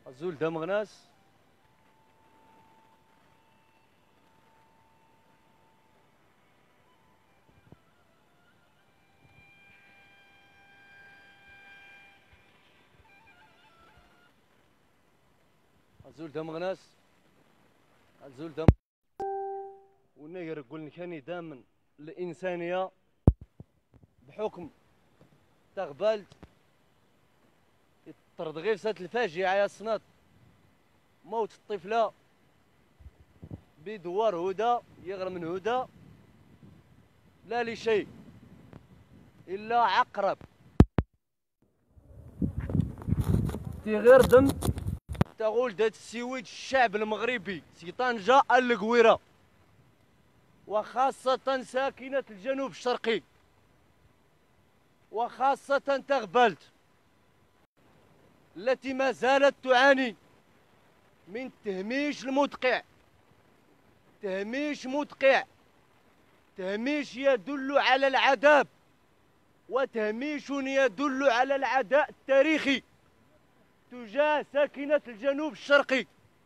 الزول دا مغناس. الزول دا مغناس. الزول دا ونير قلنا كاني دائما الإنسانية بحكم تغبلت يطرد غير سات الفاجعة يا صنات موت الطفلة بدوار هدى يغرى من هدى لا لشيء إلا عقرب غير دم تقول دات السويد الشعب المغربي سي طنجة القويرة وخاصة ساكنة الجنوب الشرقي وخاصة تغبلت التي ما زالت تعاني من تهميش المدقع. تهميش مدقع، تهميش يدل على العذاب وتهميش يدل على العداء التاريخي تجاه ساكنة الجنوب الشرقي.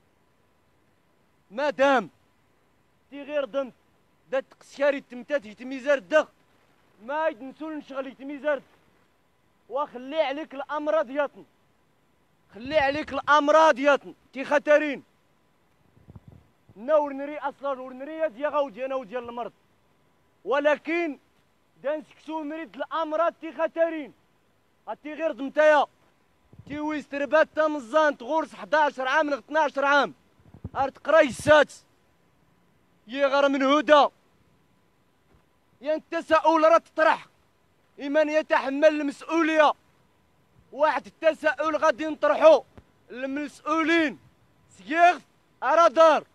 مادام تي غير ضمن دات قسكاري تمتات يتميزار الدغ ما يدنسون نشغل يتميزار وخلي عليك الامراض ياطن، خلي عليك الامراض ياطن تي خطرين نور نري اصلا ورنري ديال غاودي انا وديال المرض، ولكن دانسكسو مريد الامراض تي خطرين هاتي غير ضمتايا تي ويستربات تمزان تغورس 11 عام من 12 عام ارت قراي السادس يغر من هدى ين التساؤل راه تطرح من يتحمل المسؤوليه. واحد التساؤل غادي نطرحو المسؤولين سيغف ارادار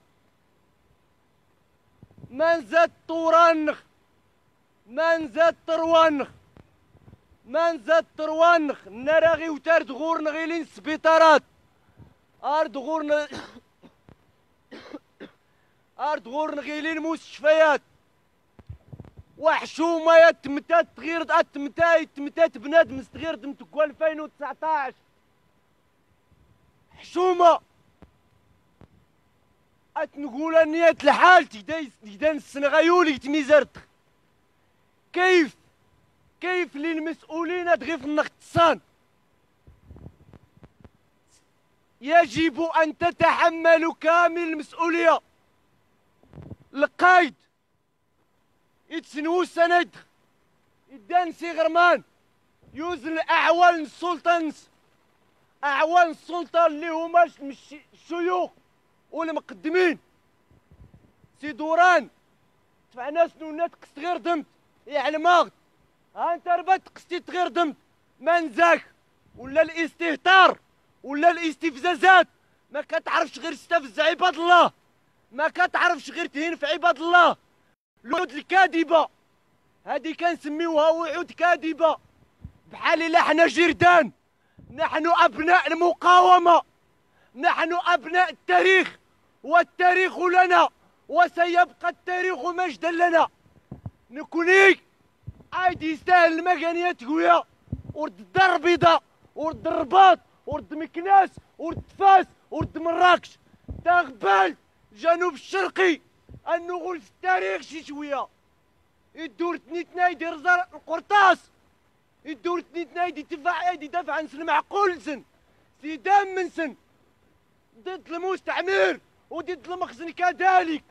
من زاد طورانخ من زاد طروانخ من زاد طروانخ نراغي وتارد غور نغيلين سبيطارات ارد غور ارد غور نغيلين مستشفيات وحشومه يا تمتات تغير تمتات بنادم صغير دمتكو 2019 حشومه اتنقول نية الحال تيدان السنغايولي تميزرت كيف للمسؤولين تغيف النقتصان يجب ان تتحملوا كامل المسؤوليه. القايد يتسنو السند يدان سي غرمان يوزن اعوان السلطانس اعوان السلطه اللي هما الشيوخ والمقدمين سي دوران دفعنا سنونات قست غير دمت يا الماغد ها انت ربات قستي تغير دمت منزاك ولا الاستهتار ولا الاستفزازات ما كتعرفش غير تستفز عباد الله، ما كتعرفش غير تهين في عباد الله. الوعود الكاذبه هذه كنسميوها وعود كاذبه بحال الا حنا جردان. نحن ابناء المقاومه، نحن ابناء التاريخ والتاريخ لنا وسيبقى التاريخ مجدا لنا. نكوني عايد يستاهل المكانيه تقويا ورد الدار البيضاء ورد الرباط ورد مكناس ورد فاس ورد مراكش تغبال الجنوب الشرقي النغول في التاريخ شي شويه يدور تنيتنا يدير زرع القرطاس يدور تنيتنا يدافع عن سن معقول سن سيدان من سن ضد المستعمر وضد المخزن كذلك.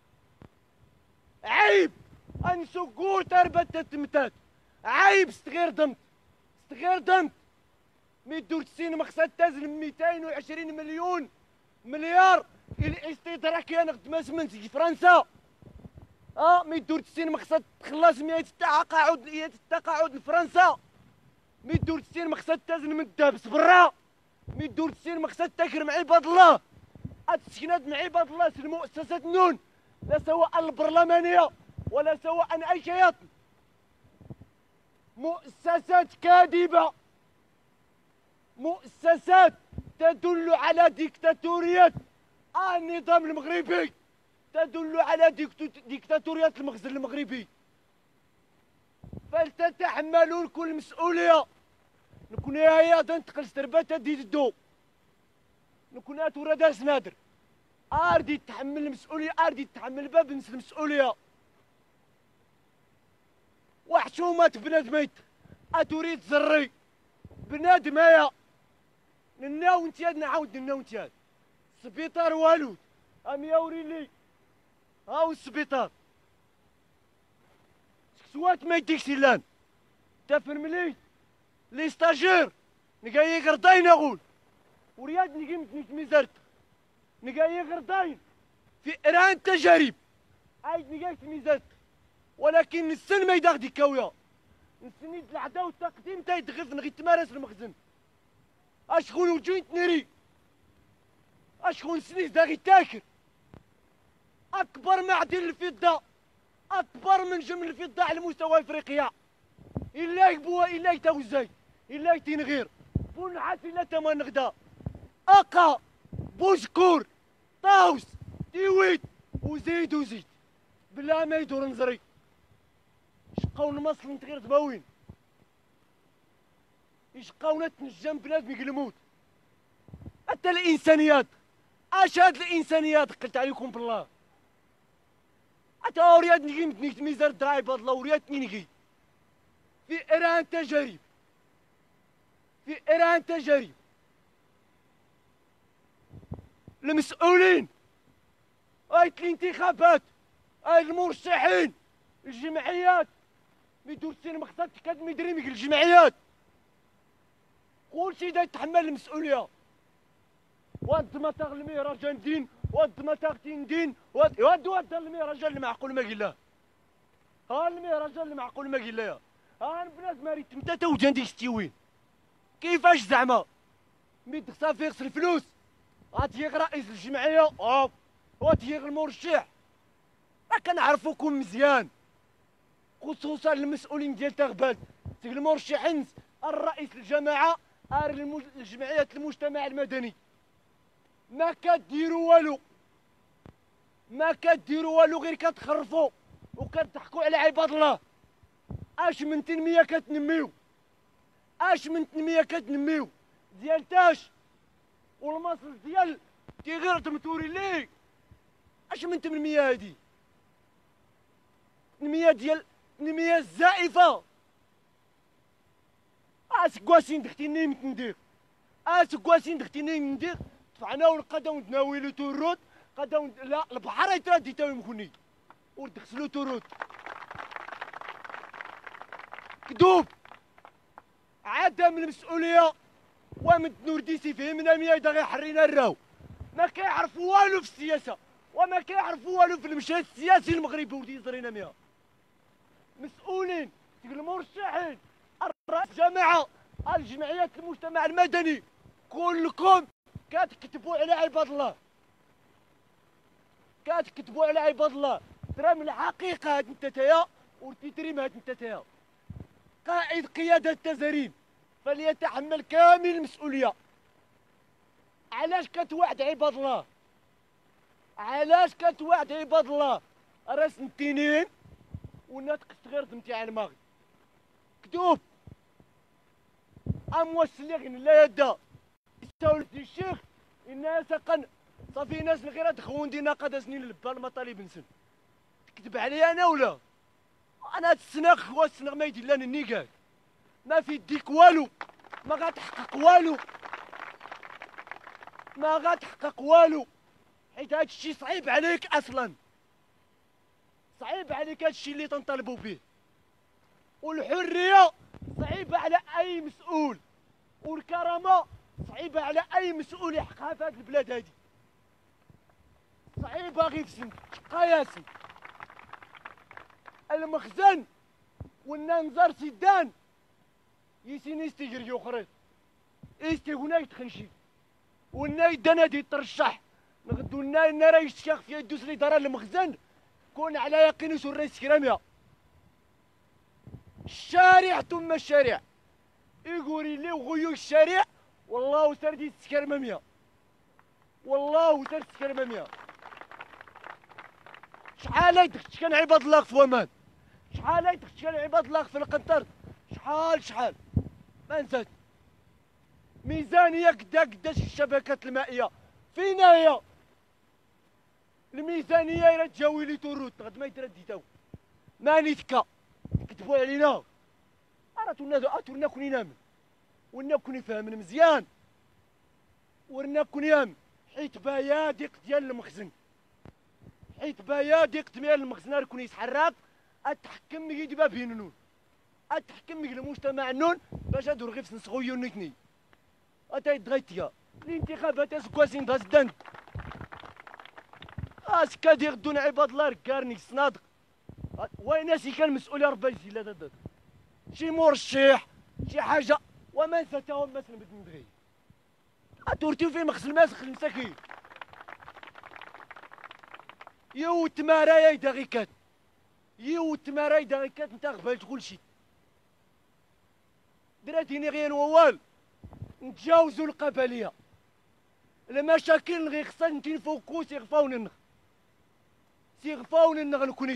عيب ان سكور تربة التمتات، عيب ستغير دمت ستغير دمت ميدور تسين مقصد تازل 220 مليون مليار الاستدراكيه نخدم سمنت في فرنسا. ميدور تسين مقصد تخلص 100 التقاعد لفرنسا. ميدور تسين مقصد تازل من الدابس برا. ميدور تسين مقصد تكرم عباد الله التسكينات مع عباد الله في المؤسسات النون لا سواء البرلمانيه ولا سواء اي شيء. مؤسسات كاذبه، مؤسسات تدل على ديكتاتورية النظام المغربي، تدل على ديكتاتورية المخزن المغربي. فلتتحملوا كل مسؤولية. نكون هي تنتقل ستربات دي الدو نكون اتورا داس نادر اردي تحمل المسؤوليه، اردي تحمل باب نس المسؤوليه. وحشومة بنادميت اتريد زري بنادم هيا نناو نتياد نعاود نناو نتياد سبيطار والو ام يوري لي هاو السبيطار سكسوات ما يديكش لان تفهم لي لي ستاجير نقاي غرداين اقول ورياد نقيمت ميزرت نقاي غرداين في إيران تجارب عايد نقايت ميزرت ولكن السن ما يداغ ديكاويا نسنيد العدا والتقديم تايدغف نغي تمارس المخزن اشكون وجوينت نري اشكون سنيد داغي تاكر اكبر معدن الفضه اكبر من جمل الفضه على مستوى افريقيا الا يبوا الا يتوزاي الا يتنغير بونحاس الا تما نغدا اقا بوشكور طاوس تيويت وزيد وزيد بلا ما يدور نزري شقاون مصر نتغير دباوين يشقاونا تنجم بنادم يقلموت حتى الانسانيات اش هاد الانسانيات قلت عليكم بالله حتى وريات نجي ميزار دراعي بهاد الله وريات نيجي في ايران تجارب في ايران تجارب المسؤولين اي الانتخابات اي المرشحين الجمعيات ميدور سين مخصات كاد ميدري ميك الجمعيات كلشي دا يتحمل المسؤوليه واد ما تغلمي رجال دين واد ما تغتين دين واد المي رجال معقول ما قيله ها المي رجال معقول ما قيله ها البنات ماري تمتا توجان ديك ستيوين كيفاش زعما ميد صافي يغسل الفلوس غاتيغ رئيس الجمعيه وغاتيغ المرشح كنعرفوكم مزيان خصوصا المسؤولين ديال تغبال المرشحين الرئيس الجماعه الجمعية المجتمع المدني ما كديروا والو ما كديروا والو غير كتخرفوا وكتضحكوا على عباد الله اش من تنميه كتنميو اش من تنميه كتنميو ديال تاش والمصر ديال غير تمتوري ليه اش من تنميه هادي تنميه ديال تنميه الزائفه اسكواسين دختيني ندير اسكواسين دختيني ندير دفعنا ونقداو ندناويلو تورود قداو لا البحر يتردي تاوي مخني وتغسلو تورود كذوب عدم المسؤوليه ومن نورديسي فهمنا ميا غير حرينا الراو ما كيعرفوا والو في السياسه وما كيعرفوا والو في المشهد السياسي المغربي ولدي زرينا ميا مسؤولين المرشحين الرئيس جماعه الجمعيات المجتمع المدني كلكم كتكتبوا على عباد الله كتكتبوا على عباد الله ترى من الحقيقه هاد انت تايا وتدريم هاد انت تايا قائد قياده التزارين فليتحمل كامل المسؤوليه علاش كتوعد عباد الله علاش كتوعد عباد الله راس التنين والناطق صغير نتاع المغرب كذوب اموسلغ لا يدا يستولد الشيخ الناس سقن صافي ناس غير تخون دينا قد سنين البال مطالب نسن تكذب عليا انا ولا انا تسنخ والسنغ ما يدير لنا النيكال ما في يديك والو ما غاتحقق والو ما غاتحقق والو حيت هاد الشي صعيب عليك اصلا صعيب عليك هاد الشي اللي تنطالبوا به والحريه صعيبه على اي مسؤول والكرامه صعيبه على اي مسؤول يحققها في هاد البلاد هادي صعيبه غير في سنك قياسي المخزن والننزر سيدان يسيني يستجري اخرين يستي هنا يتخنشي والنا يدنا دي ترشح نغدو لنا النار يشتيخ في يدوس لي دار المخزن كون على يقين يسور رئيس كراميا الشارع ثم الشارع يقولي لي وغيو الشارع والله سردي تسكرمميا والله سردي تسكرمميا شحال يدخل كان عباد الله في ومان شحال يدخل كان عباد الله في القنطر شحال ما نسات ميزانيه قداش الشبكات المائيه فينا هي الميزانيه الا تجاوي لي تروت غد ما يتردي تو ما نتكا كتبوا علينا اتورنا كوني نامن ورنا كوني فاهمن مزيان ورنا كوني يامن حيت بيادق ديال المخزن حيت بيادق ديال المخزن راه كوني يتحرك اتحكم يدبا بينون اتحكم المجتمع النون باش هادو رغيف نسغويو نتني اتا يدغيتيا الانتخابات اسكواسين دازدان اسكا دير دون عباد الله ركارني صنادق وين سي كان مسؤول يا ربي يجي لا شي مرشح شي حاجه وما نساتهم مثلا بدنا ندغي اتورتيو في مخزن ماسخ المساكين يو تمارايا دغيكات يو تماراي دغيكات نتا غبالت كلشي دراتيني غير ووال نتجاوزوا القبليه المشاكل اللي غير خصنا نتنفوكو سيغفاون نكوني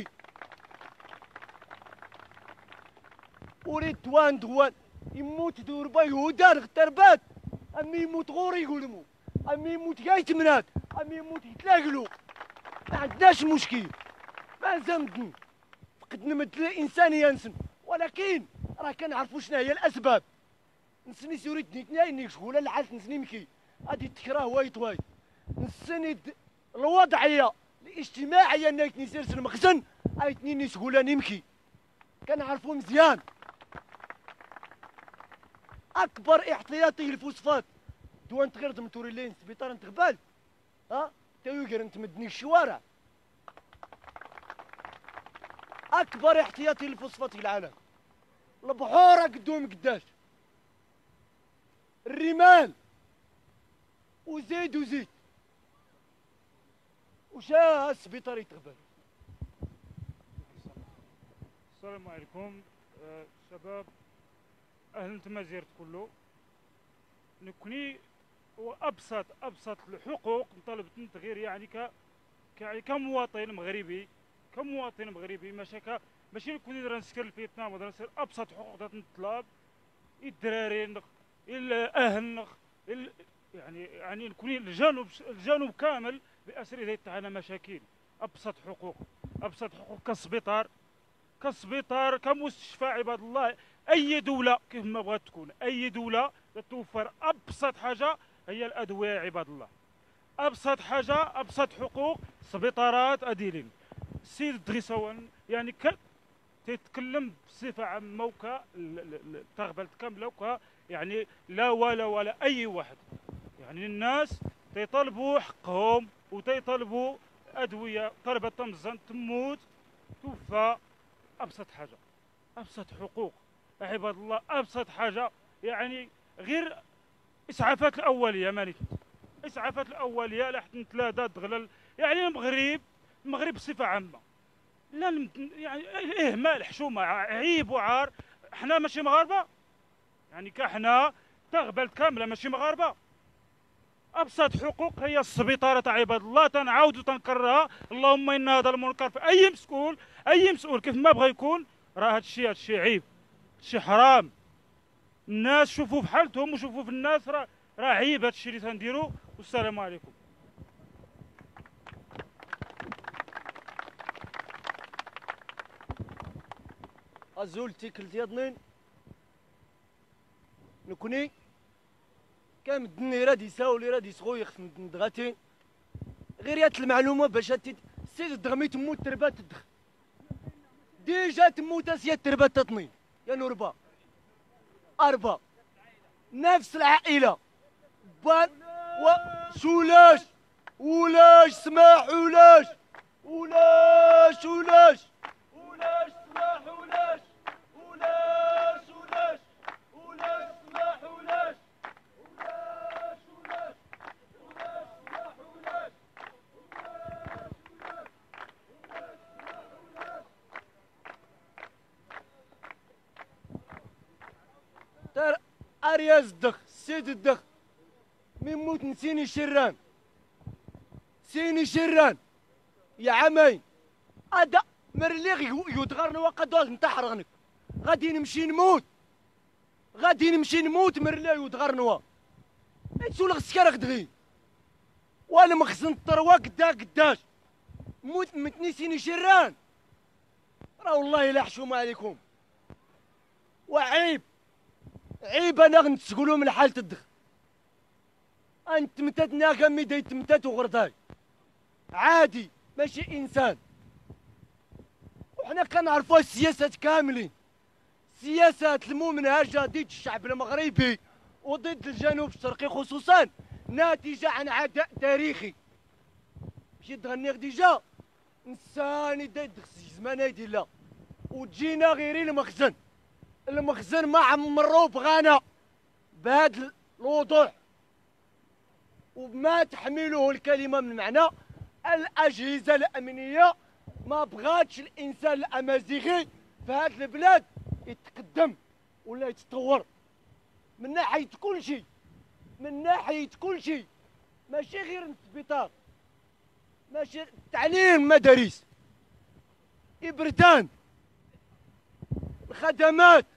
وريد دوان يموت دوربا يهودا الغتربات امي يموت غوري يقولمو امي يموت كاع يتمنات امي يموت يتلاقلو ما عندناش مشكل ما زمدن فقد نمد الانسانيه نسن ولكن راه كنعرفوا شنو هي الاسباب نسني سوريت نيتني شغوله العالم نسني مكي غادي تكراه وايط نسند الوضعيه الاجتماعيه نايتني سيرس المخزن ايتني شغوله نمكي كنعرفوا مزيان اكبر احتياطي للفوسفات دوان تغير متوري لين سبيطار نتغبال تاويقر نتمدني الشوارع اكبر احتياطي للفوسفات في العالم البحور قدوم قداش الرمال وزيد وشا السبيطار يتغبل. السلام عليكم شباب اهل تمازيرت كله نكوني وابسط الحقوق نطالب تغيير يعني كمواطن مغربي ماشي نكون نسكر فيتنام ولا نسكر ابسط حقوق نطلب الدراري الاهل يعني نكون الجانب كامل باسر تاعنا مشاكل ابسط حقوق كسبيطار كمستشفى عباد الله. اي دوله كيف ما بغات تكون اي دوله توفر ابسط حاجه هي الادويه عباد الله ابسط حاجه ابسط حقوق سبيطارات اديلين السيد الدغيسوان يعني تتكلم بصفه عامه وكا تغبلت كامله وكا يعني لا ولا اي واحد يعني الناس تيطلبوا حقهم وتيطلبوا ادويه طلبت تمزن تموت توفى ابسط حقوق عباد الله ابسط حاجه يعني غير اسعافات الاوليه اسعافات الاوليه لحد نتلادى دغلل يعني المغرب بصفه عامه لا يعني اهمال حشومه عيب وعار. حنا ماشي مغاربه يعني كحنا تغبلت كامله ماشي مغاربه. ابسط حقوق هي السبيطاره تاع عباد الله تنعاود وتنكررها. اللهم ان هذا المنكر في اي مسؤول كيف ما بغى يكون راه هادشي عيب هادشي حرام. الناس شوفوا في حالتهم وشوفوا في الناس راه عيب هادشي اللي تنديرو. والسلام عليكم. ازول تيكل ديالنين نكوني كان الدنيا راه يساولي راه يسغويخ ندغاتين غير يات المعلومه باش السيد الدغمي تموت تربات الدخ ديجا تموت اسيا تربات تطني يا نوربا اربا نفس العائله بان وشولاش ولاش سماح ولاش سماح ولاش سماح ولاش ترى ارياز الدخ سيد الدخ من موت نسيني شران يا عمين ادا مرليغ يدغرني وقد نتحرغنك غادي نمشي نموت مرليغ يدغرنوا تسول السكر غدغي والمخزن الثروه قداش متنسيني شران. راه والله لا حشومه عليكم، وعيب عيب انا غنتسقلو من حالة الدخ. انت متتنا كمي تمتت وغرداي عادي ماشي انسان. وحنا كنعرفوا السياسات كاملين، سياسات الممنهجه ضد الشعب المغربي وضد الجنوب الشرقي خصوصا ناتجه عن عداء تاريخي. مشيت تغني ديجا انسان داير زمان يدي لا، وتجينا غيري المخزن ما عمرو بغانا بهذا الوضوح وما تحمله الكلمه من معنى. الاجهزه الامنيه ما بغاتش الانسان الامازيغي في هذه البلاد يتقدم ولا يتطور من ناحيه كل شيء، من ناحيه كل شيء، ماشي غير السبيطار، ماشي التعليم، مدارس، إبردان، الخدمات،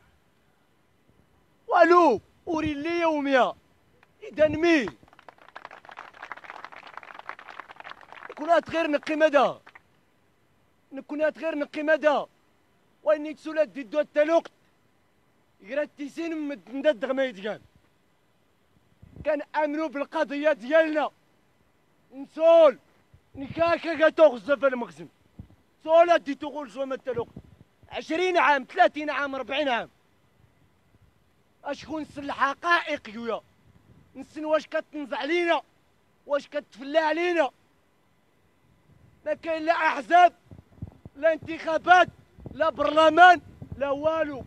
والو أوريلي يوميا. إذا مي كونات غير نقي مدى، كونات غير نقي مدى، وإني تسولات ديدو التلوقت غير تيسين مدد ما يتقال. كان آمنوا بالقضية ديالنا نسول نكاكا كتوغزا في المخزن سولات دي تقول شو التلوقت 20 عام 30 عام 40 عام. اشكون نسن الحقائق يويا، نسن واش كتنزع علينا، واش كتفلى علينا. ما كاين لا احزاب لا انتخابات لا برلمان لا والو.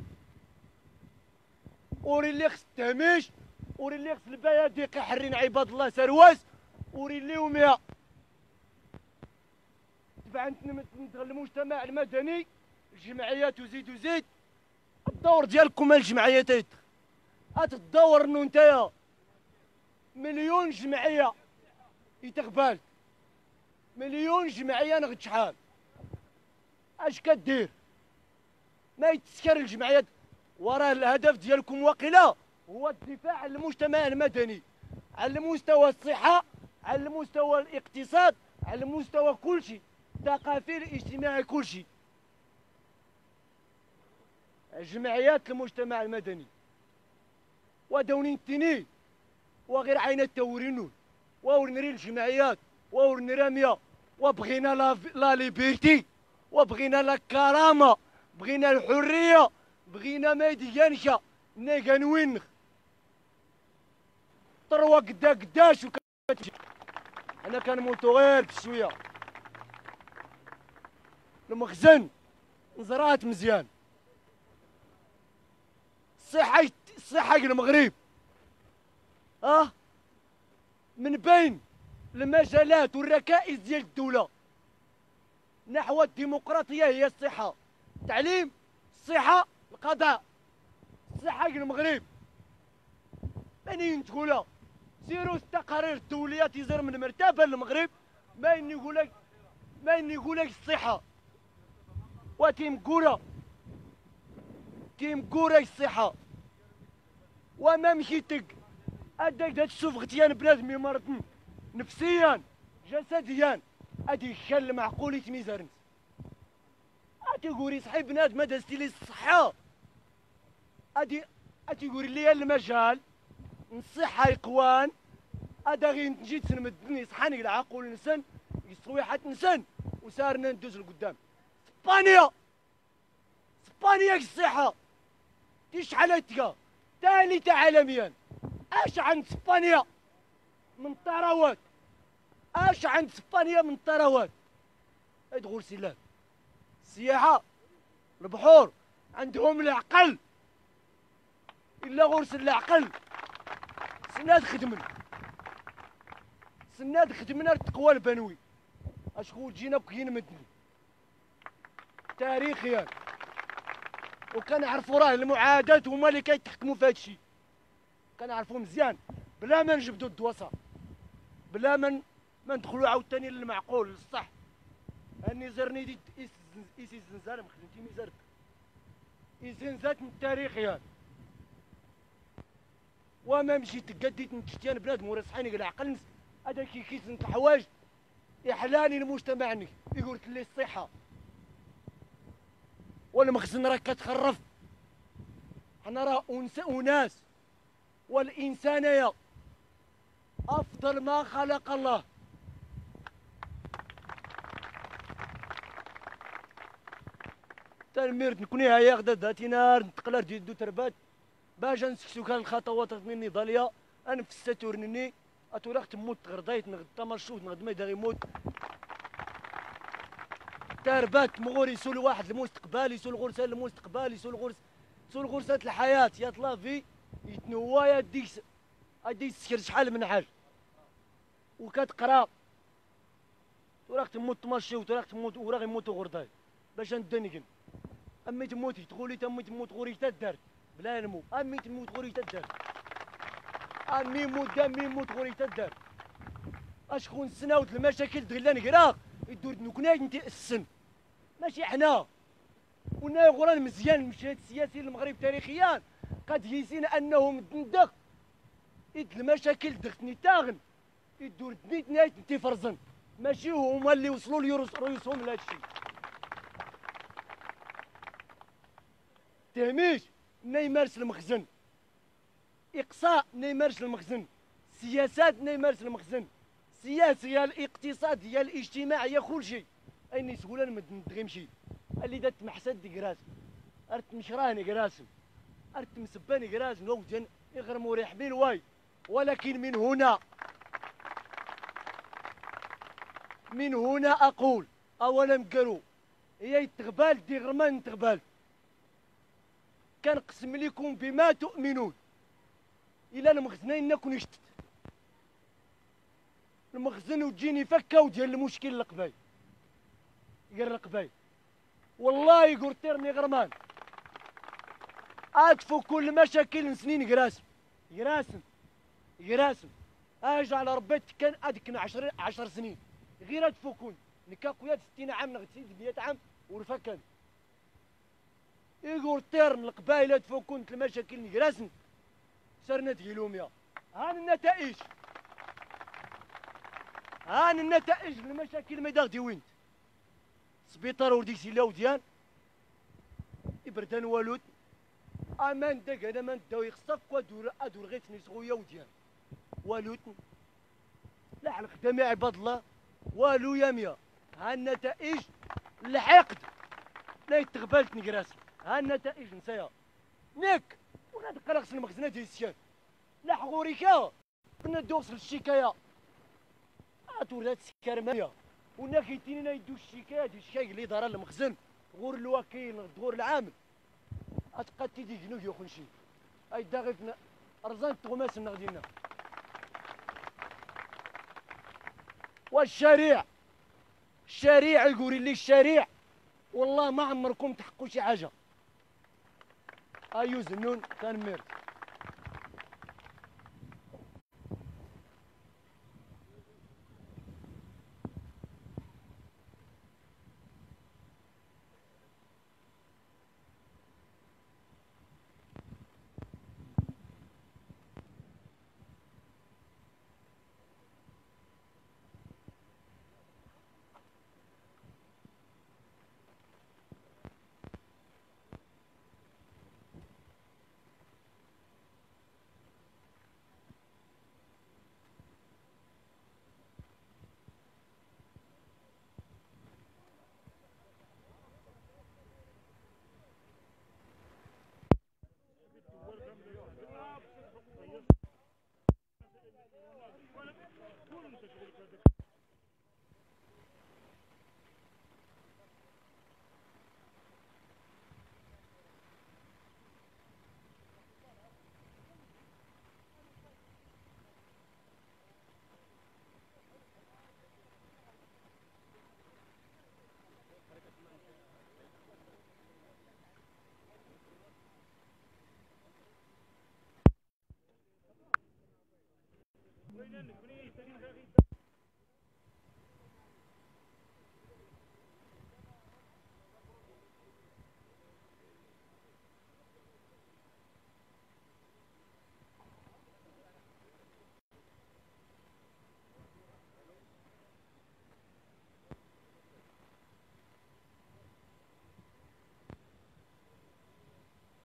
وري اللي خص التهميش، وري اللي خص البيادق حرين عباد الله سرواس، وري الليهم يا تبع المجتمع المدني الجمعيات وزيد الدور ديالكم الجمعيات تدور انه نتايا مليون جمعيه يتغبال، مليون جمعيه نغد شحال اش كدير؟ ما يتسكر الجمعيات. وراه الهدف ديالكم واقيلا هو الدفاع عن المجتمع المدني على مستوى الصحه، على مستوى الاقتصاد، على مستوى كل شيء، الثقافي الاجتماعي كل شيء. جمعيات المجتمع المدني ودونين التنين وغير عين التورينون وورنري الجمعيات وورنري راميه وبغينا لا ليبرتي وبغينا لا كرامه، بغينا الحريه، بغينا ما يديانشا نيغانوينخ طروا قداش انا كنموتو غير بشويه. المخزن نزرات مزيان، الصحة المغرب من بين المجالات والركائز ديال الدولة نحو الديمقراطية هي الصحة، التعليم، الصحة، القضاء. الصحة المغرب منين تقولها سيروا التقارير الدولية تيزر من مرتبة المغرب ما يقول لك الصحة وتيمقورة الصحة. وما مشيتك اداك تشوف غتيان بنادم مرض نفسيا جسديا ادي الشل المعقول يتميزرنس اتيقولي صحيح بنادم ما دازتي لي الصحة اتيقولي لي المجال نصحة يقوان ادا غير نجي تنمدني صحاني العقول نسن الصويحات نسن وسارنا ندوز لقدام. اسبانيا الصحة شحال تلقى ثالثة عالميا. اش عند اسبانيا من ثروات؟ اش عند اسبانيا من ثروات؟ ادخل سلام السياحة، البحور، عندهم العقل الا غرس العقل سناد خدمنا التقوى البنوي. اشكون جينا كاين مدني تاريخيا وكنعرفوا راه المعادات هما اللي كيتحكموا في هذا الشيء، كنعرفوا مزيان بلا ما نجبدوا الدواسه، بلا ما ندخلوا عاوتاني للمعقول للصح. هاني زرني دي ايسي زنزانه مخدمتي ميزرك زنزات من التاريخيا وما مشيت قديت نتشتيان بنادم ورا صحيني العقل هذا كي كيزن الحوايج يحلاني المجتمع يقول لي الصحه والمخزن راه كتخرف. حنا راه اناس، والانسانيه افضل ما خلق الله. تنمير نكوني هيا غدا ذاتي نار نتقلر جدو تربات باش نسكسو كان الخطوات النضاليه انفس تورنني اتوراق تموت غردايت نغدا مرشوط نغد ما يدغي يموت تربات مغور يسول واحد المستقبل، يسول غرسه المستقبل، يسول غرسه الحياه يا طلافي يتنوى يا ديك سكر شحال من حاجه وكتقرا وراك تموت تمشي وراك تموت وراك يموتوا غرداي باش ندنقن. امي تموتي تقولي تمي تموت غوري تدار بلا نمو، امي تموت غوري تدار، امي موت دامي موت غوري تدار. اشكون سناوت المشاكل دغلا نقرا يدور نكوناي انت السن ماشي حنا. ونا غوران مزيان مشات السياسيين المغرب تاريخيا قد يسين انهم دندق إد المشاكل دختني تاغن يدور دنيت نايت انت فرزن ماشي هما اللي وصلوا لي رؤوسهم لهذا الشيء. تهميش ما يمارس المخزن، اقصاء ما يمارس المخزن، سياسات ما يمارس المخزن، سياسه الاقتصاديه الاجتماعيه كل شيء اين يسقول انا مدغيمشي اللي دات محسد ديك راسم ارت مشراني راسم ارت مسباني راسم نوجن يغرموا ريح من واي. ولكن من هنا اقول اولا قالوا هي تغبال دي غرمان تغبال كنقسم لكم بما تؤمنون الى المخزنين نكون يشتت المخزن وتجيني فكه وديال المشكل القباي قال القباي والله يقول تيرني غرمان ادفو كل مشاكل سنين يراسم اجي على ربيت كان ادكن 10 سنين غير ادفو كون نكا قويات 60 عام نغتسيد 100 عام ورفكن يقول طير من القبائل ادفو كنت المشاكل نقراسن سرنا تقيلوميا. هان النتائج المشاكل ما داغدي وين سبيطار وديك سيلا وديان إبردان والود امان داك انا ما نداو يخصك ادور غير نسغويا وديان والود لا على الخدام يا عباد الله والو يا ميا. ها النتائج الحقد لا يتغبلت نقراس. ها النتائج نسايا نيك وغادي قلقس المخزنه ديال السيان لا حغوريكا كنا ندوس للشكايه اتولات سكرمانيه ونا كيتينا يدو الشكايه ديال الشكايه اللي دار المخزن غور الوكيل غور العامل اتقاتي دي جنود يا خنشي اي داغفنا ارزان تغماس نغدينا. والشريع يقول لي الشريع والله ما عمركم تحققوا شي حاجه. ايو زنون تنمير